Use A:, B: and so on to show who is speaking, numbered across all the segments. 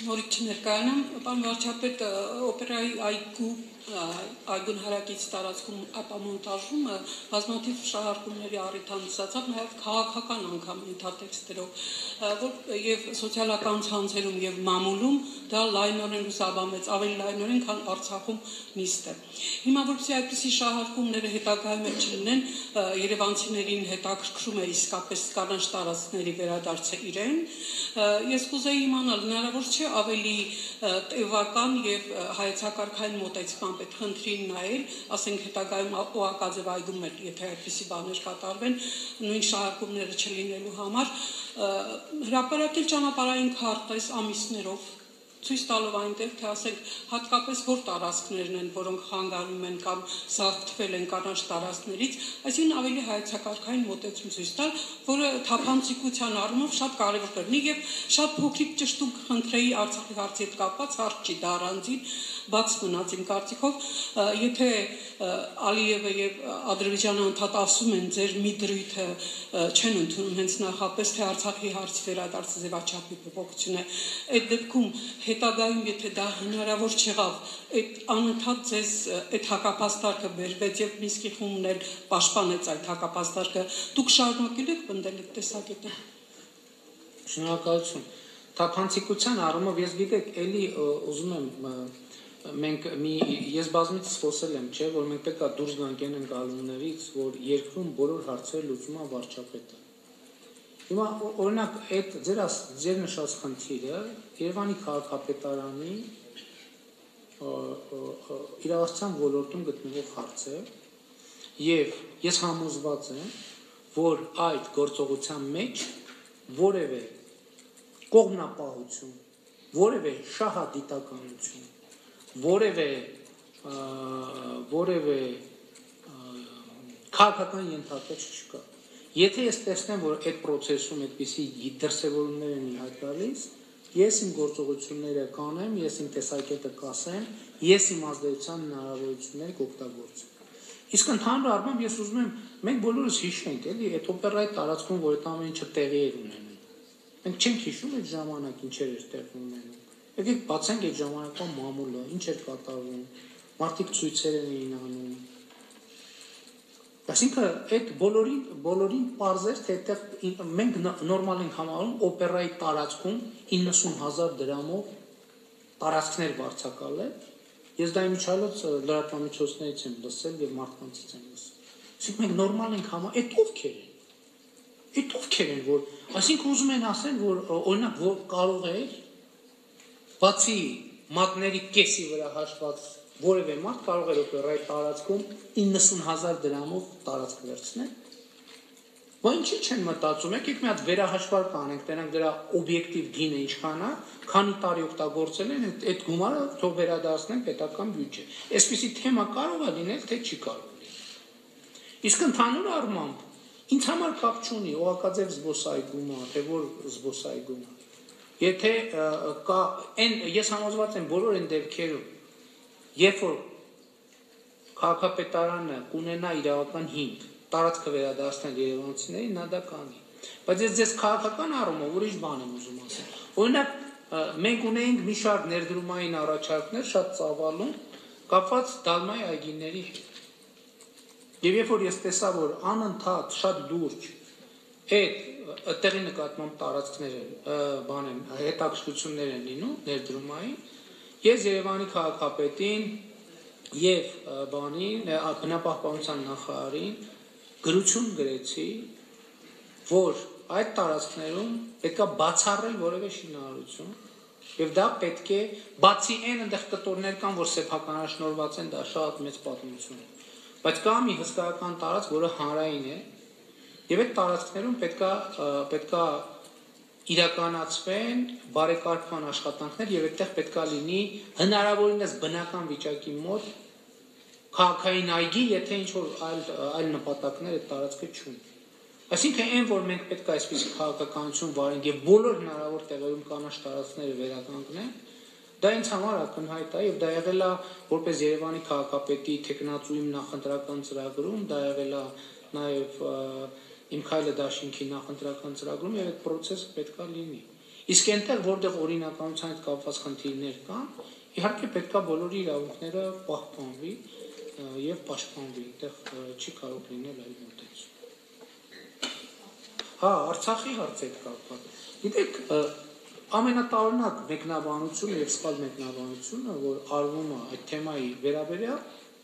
A: Նորից ներկայանամ, պարոն վարչապետ, օպերայի այգուն հարակից տարածքում ապամոնտաժումը բազմաթիվ շահարկումների առիթ հանդիսացավ, նաև քաղաքական անգամ ենթատեքստերով, եւ սոցիալական ցանցերում եւ մամուլում դա լայնորեն լուսաբանվեց, ավելի լայնորեն, քան Արցախում նիստ է։ Հիմա որպեսզի այդպիսի շահարկումները հետագայում չլինեն, երևանցիներին հետաքրքրում է իսկապես կանաչ տարածքների վերադարձը իրեն։ Ես կուզեի իմանալ, հնարավոր չէ ավելի տևական եւ հայեցակարգային մոտեցման պետք խնդրին նայել, ասենք հետագայում օակաձև այգում էլ, եթե այդպիսի բաներ կատարվեն, նույն շահարկումները չլինելու համար, հրապարակել ճանապարհային քարտեզ ամիսներով, ցույց տալով այնտեղ, թե ասենք հատկապես որ տարածքներն են, որոնք խանգարում են կամ զարթվել են կանաչ տարածքներից, այսինքն ավելի հայեցակարգային մոտեցում ցույց տալ, որը թափանցիկության առումով շատ կարևոր կլինի եւ շատ փոքրիկ ճշտում կխնդրեի Արցախի հարցի հետ կապված, հարց չի դա առանձին բաց մնաց իմ կարծիքով, եթե Ալիևը եւ Ադրբեջանը անդադ ասում են ձեր մի դրույթը չեն ընդունում հենց նախապես թե Արցախի հարցի վերադարձը ձևաչափի փոփոխություն է, այդ դեպքում հետագայում եթե դա հնարավոր չեղավ, այդ անընդհատ ձեզ այդ հակապաստարկը բերվեց եւ Մինսկի խումբն էլ պաշտպանեց այդ հակապաստարկը, դուք շարունակել եք պնդել այդ տեսակետը։
B: Շնորհակալություն։ Թափանցիկության առումով ես գիտեք, էլի ուզում եմ մենք ես բազմիցս խոսել եմ, չէ, որ մենք պետք է դուրս գանք այն ընկալումներից, որ երկրում բոլոր հարցերը լուծում է վարչապետը։ Հիմա օրինակ այդ ձեր նշած խնդիրը Երևանի քաղաքապետարանի իրավասության ոլորտում գտնվող հարց է, եւ ես համոզված եմ, որ այդ գործողության մեջ որևէ կողմնապահություն, որևէ շահադիտականություն, որևէ քաղաքական ենթակաց չկա։ Եթե ես տեսնեմ, որ այդ process-ում այդպիսի դրսևորումներ են իհայտ գալիս, ես իմ գործողությունները կանեմ, ես իմ տեսակետը կասեմ, ես իմ ազդեցության հնարավորությունները կօգտագործեմ։ Իսկ ընդհանուր առմամբ ես ուզում եմ, մենք բոլորս հիշենք, էլի, այդ օպերայի տարածքում, որ այդ ամեն ինչը տեղի էր ունենում։ Մենք չենք հիշում այդ ժամանակ ինչեր էր տեղի ունենում։ Եկեք բացենք այդ ժամանակվա մամուլը, ինչ էր կատարվում, մարդիկ ցույցեր էին անում։ Այսինքն այդ բոլորին պարզեր, թե այդտեղ մենք նորմալ ենք համարում օպերայի տարածքում 90,000 դրամով տարածքներ վարձակալել։ Ես դա իմիջիայլոց լրատվամիջոցներից եմ լսել եւ մարդկանցից եմ լսել։ Այսինքն մենք նորմալ ենք համարում, այդ ովքեր են, որ այսինքն ուզում են ասել, որ օրինակ որ կարող է բացի մատների կեսի վրա հաշված որևէ մարդ կարող էր օպերայի տարածքում 90,000 դրամով տարածք վերցնել։ Բայց ինչի չեն մտածում, եկեք մի հատ վերահաշվար կանենք, տենանք դրա օբյեկտիվ գինը ինչքան է, քանի տարի օգտագործել են, այդ գումարը թող վերադարձնեն պետական բյուջե։ Այսպիսի թեմա կարող է լինել, թե չի կարող լինել։ Իսկ ընդհանուր առմամբ ինձ համար կապ չունի օղակաձև զբոսայգումը, թե որ զբոսայգումը։ Եթե կա ես համոզված եմ բոլոր այն դեպքերում, երբ որ քաղաքապետարանը կունենա իրավական հիմք տարածքը վերադարձնել երևանցիներին, նա դա կանի։ Բայց ես ձեզ քաղաքական առումով ուրիշ բան եմ ուզում ասել։ Օրինակ մենք ունեինք մի շարք ներդրումային առաջարկներ շատ ծավալուն կապված Դալմայի այգիների հետ։ Եվ երբ որ ես տեսա, որ անընդհատ շատ լուրջ այդ տեղի նկատմամբ տարածքները հետաքրքրություններ են լինում ներդրումային, ես Երևանի քաղաքապետին եւ բնապահպանության նախարարին գրություն գրեցի, որ այդ տարածքներում պետք է բացառել որևէ շինարարություն եւ դա պետք է բացի այն այնտեղ կտորներ կան, որ սեփականաշնորհված են, դա շատ մեծ պատմություն է, բայց կա մի հսկայական տարածք, որը հանրային է եւ այդ տարածքներում պետքա իրականացվեն բարեկարգման աշխատանքներ եւ այդտեղ պետքա լինի հնարավորինս բնական վիճակի մոտ քաղաքային այգի, եթե ինչ որ այլ նպատակներ այդ տարածքը չունի։ Այսինքն այն, որ մենք պետք է այսպես քաղաքականություն վարենք եւ բոլոր հնարավոր տեղերում կանաչ տարածքները վերականգնենք, դա ինձ համար ակնհայտ է եւ դա եղել է որպես Երևանի քաղաքապետի տեխնացուի նախընտրական ծրագրում, դա եղել է նաեւ իմ քայլը դաշինքի նախընտրական ծրագրում եւ այդ process պետք է լինի։ Իսկ այնտեղ որտեղ օրինականության հետ կապված խնդիրներ կան, իհարկե պետք է բոլորի իրավունքները պահպանվի եւ պաշտպանվի, այդտեղ չի կարող լինել այլ մոտեցում։ Հա, Արցախի հարցեր կապված։ Գիտեք, ամենատարօրինակ մեկնաբանությունը եւ սխալ մեկնաբանությունը, որ արվում է այդ թեմայի վերաբերյալ,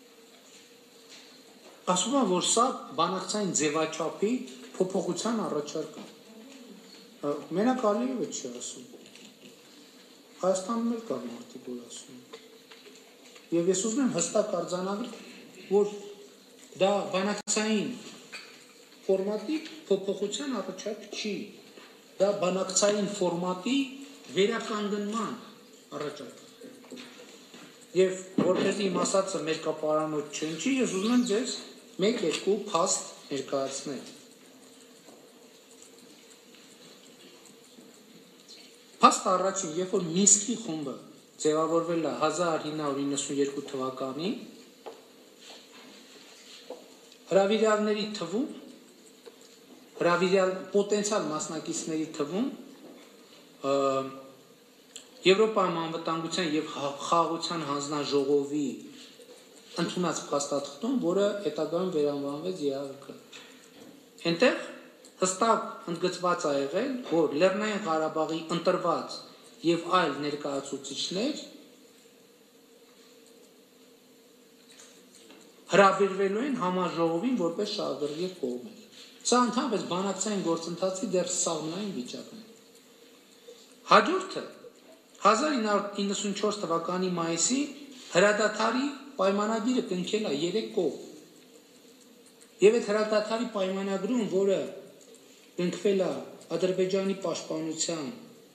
B: ասում է, որ սա բանակցային ձևաչափի փոփոխության առաջարկ է։ Մենակ Ալիևը չի ասում։ Հայաստանում էլ կա մարդիկ, որ ասում են։ Եվ ես ուզում եմ հստակ արձանագրել, որ դա բանակցային ֆորմատի փոփոխության առաջարկ չի։ Դա բանակցային ֆորմատի վերականգնման առաջարկ։ Եվ որպեսզի իմ ասածը մեր կապարանոց չընչի, ես ուզում եմ ձեզ մեկ-երկու փաստ ներկայացնել։ Փաստը առաջին, երբ որ Մինսկի խումբը ձևավորվել է 1992 թվականին, հրավիրյալների թվում, հրավիրյալ պոտենցիալ մասնակիցների թվում Եվրոպայում անվտանգության եւ խաղաղության հանձնաժողովի ընդունած փաստաթղթում, որը հետագայում վերանվանվեց ԵԱՀԿ։ Այնտեղ հստակ ընդգծված է եղել, որ Լեռնային Ղարաբաղի ընտրված եւ այլ ներկայացուցիչներ հրավիրվելու են համաժողովին որպես շահագրգիռ կողմեր։ Սա ընդհանրապես բանակցային գործընթացի դեռ սաղմնային վիճակն է։ Հաջորդը 1994 թվականի մայիսի հրադադարի պայմանագիրը կնքել է 3 կողմ։ Եվ այդ հրադադարի պայմանագրում, որը կնքվել է Ադրբեջանի պաշտպանության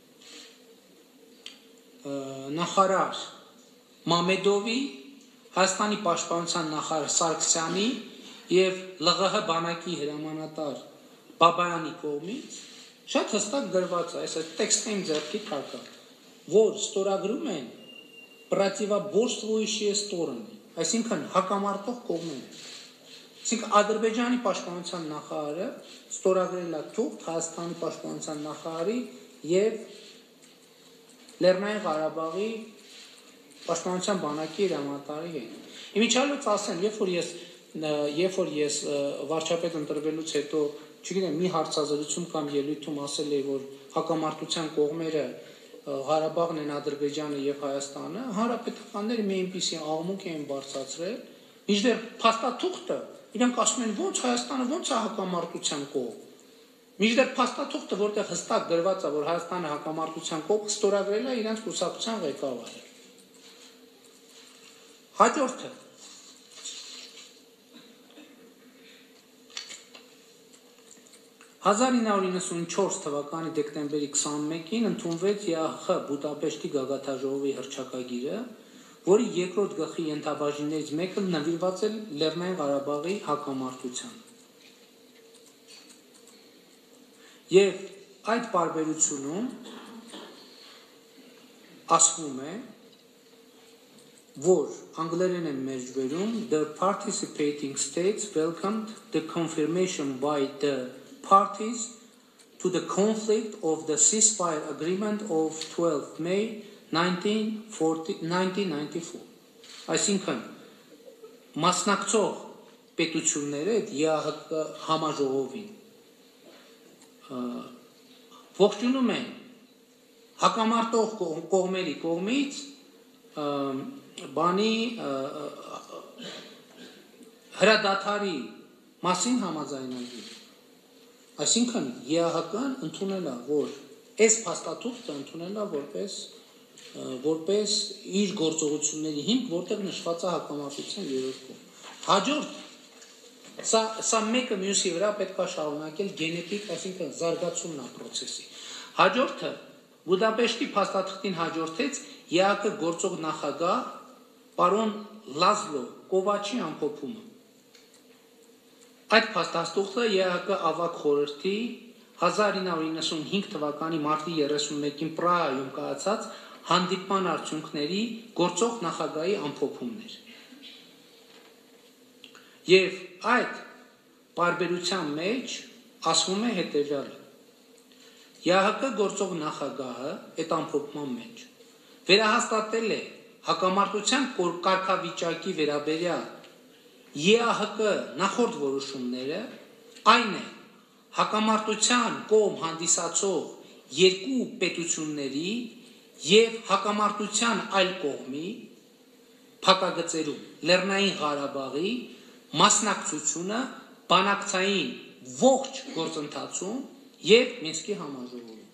B: նախարար Մամեդովի, Հայաստանի պաշտպանության նախարար Սարգսյանի եւ ԼՂՀ բանակի հրամանատար Բաբայանի կողմից շատ հստակ գրված է, այս տեքստին ձեռքի տակ է, որ ստորագրում են противоборствующие стороны, այսինքն հակամարտող կողմերը։ Այսինքն Ադրբեջանի պաշտպանության նախարարը ստորագրել է թուղթ Հայաստանի պաշտպանության նախարարի եւ Լեռնային Ղարաբաղի պաշտպանության բանակի հրամանատարի հետ։ Իմիջիալից ասեմ, երբ որ ես վարչապետ ընտրվելուց հետո, չգիտեմ, մի հարցազրույցում կամ ելույթում ասել էի, որ հակամարտության կողմերը Ղարաբաղն են, Ադրբեջանը եւ Հայաստանը, հանրապետականները մի այնպիսի աղմուկ էին բարձրացրել, մինչդեռ փաստաթուղթը իրանք ասում են ոնց Հայաստանը ոնց է հակամարտության կողմ։ Մինչդեռ փաստաթուղթը, որտեղ հստակ գրված է, որ Հայաստանը հակամարտության կողմ, ստորագրել է իրենց կուսակցության ղեկավարը։ Հաջորդը 1994 թվականի դեկտեմբերի 21-ին ընդունվեց ԵԱՀ Բուդապեշտի գագաթաժողովի հռչակագիրը, որի երկրորդ գլխի ենթաբաժիններից մեկը նվիրված է Լեռնային Ղարաբաղի հակամարտությանը։ Եվ այդ պարբերությունում ասվում է, որ անգլերեն են մեջբերում the participating states welcomed the confirmation by the parties to the conflict of the ceasefire agreement of 12 May 1994. Այսինքն մասնակցող պետությունները ԵԱՀԿ համաժողովին ողջունում են հակամարտող կողմերի կողմից բանի հրադադարի մասին համաձայնագիր։ Այսինքն ԵԱՀԿ-ն ընդունել է, որ այս փաստաթուղթը ընդունել է որպես իր գործողությունների հիմք, որտեղ նշված է հակամարտության երրորդ կողմ։ Հաջորդ սա մեկը մյուսի վրա պետք է շարունակել գենետիկ, այսինքն զարգացումն է process-ի։ Հաջորդը Բուդապեշտի փաստաթղթին հաջորդեց ԵԱՀԿ գործող նախագահ պարոն Լազլո Կովաչի ամփոփումը։ Այդ փաստաթուղթը ԵԱՀԿ ավագ խորհրդի 1995 թվականի մարտի 31-ին Պրահայում կայացած հանդիպման արդյունքների գործող նախագահի ամփոփումներ։ Եվ այդ պարբերության մեջ ասվում է հետևյալը. ԵԱՀԿ գործող նախագահը այդ ամփոփման մեջ վերահաստատել է հակամարտության կարգավիճակի վերաբերյալ ԵԱՀԿ նախորդ որոշումները, այն է հակամարտության կողմ հանդիսացող երկու պետությունների եւ հակամարտության այլ կողմի փակագծերում Լեռնային Ղարաբաղի մասնակցությունը բանակցային ողջ գործընթացում եւ Մինսկի համաժողովում։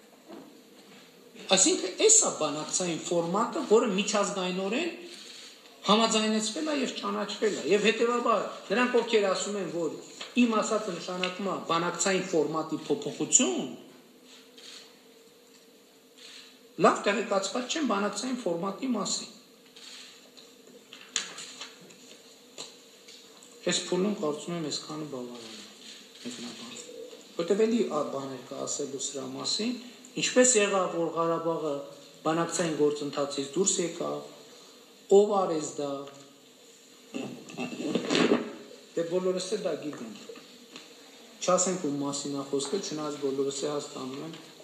B: Այսինքն էսա բանակցային ֆորմատը, որը միջազգայինորեն համաձայնեցվել է եւ ճանաչվել է եւ հետեւաբար նրանք ովքեր ասում են, որ իմ ասածը նշանակում է բանակցային ֆորմատի փոփոխություն, լավ տեղեկացված չեն բանակցային ֆորմատի մասին։ Այս փուլում կարծում եմ այսքանը բավարար է մեկնաբան։ Որտեւ էլի բաներ կա ասելու սրա մասին, ինչպես եղավ, որ Ղարաբաղը բանակցային գործընթացից դուրս եկավ, ով արեց դա, դե բոլորս էլ դա գիտենք։ Չասենք ում մասին է խոսքը, չնայած բոլորս է հասկանում են